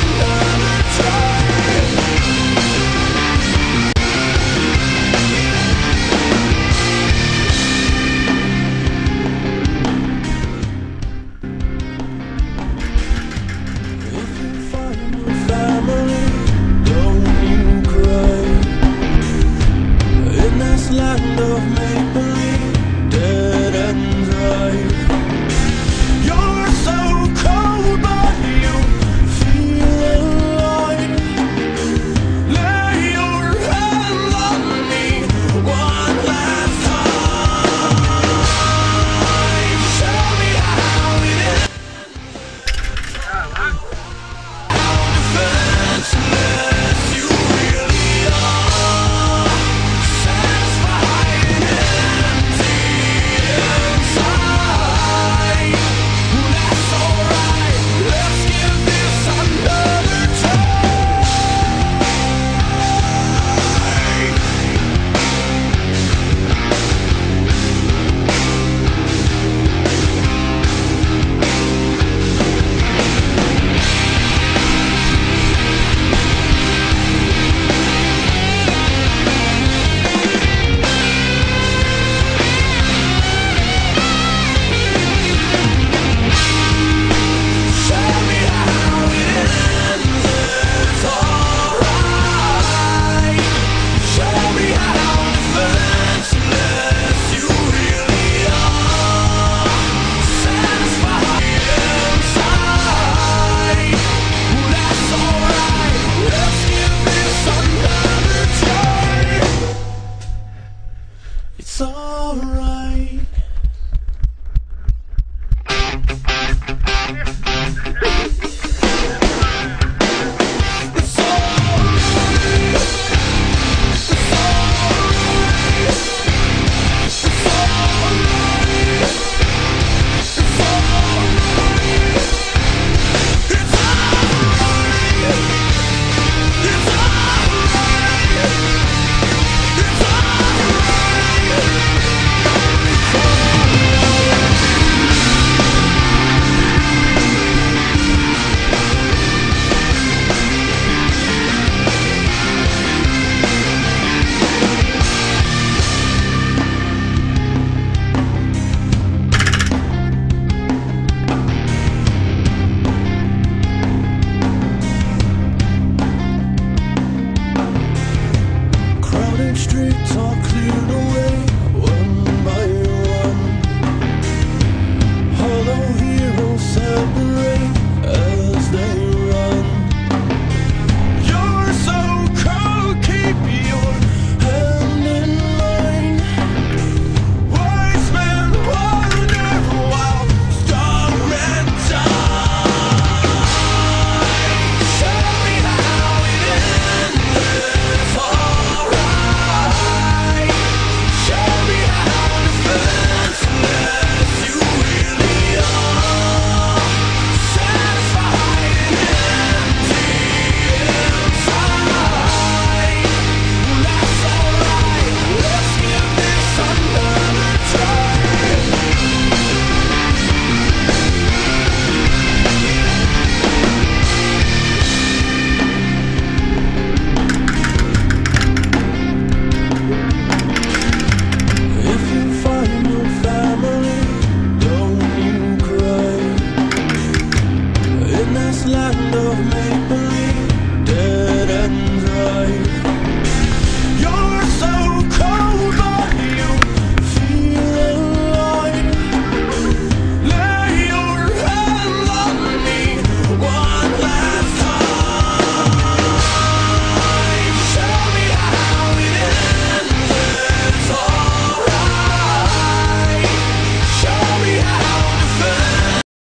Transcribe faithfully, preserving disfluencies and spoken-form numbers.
Land of make-believe, dead ends right. You're so cold, but you feel alive. Lay your hand on me one last time. Show me how it ends. How defenseless you really are. Satisfied and empty inside. That's alright. Let's give this another try. Show me how it ends. It's alright. Show me how defenseless you really are. Satisfied inside. That's alright. Let's give this another try. It's alright. It's alright. It's alright. It's alright. It's alright. It's alright. It's alright. It's crowded streets all cleared away, one by one. Hollow heroes separate as they run. You're so cold, keep your hand in mine. Wise men wander while strong men die. Show me how it ends. It's alright. Show me how defenseless you really are. Satisfied and empty inside. That's alright. Let's give this another try. If you find your family, don't you cry. In this land of make-believe.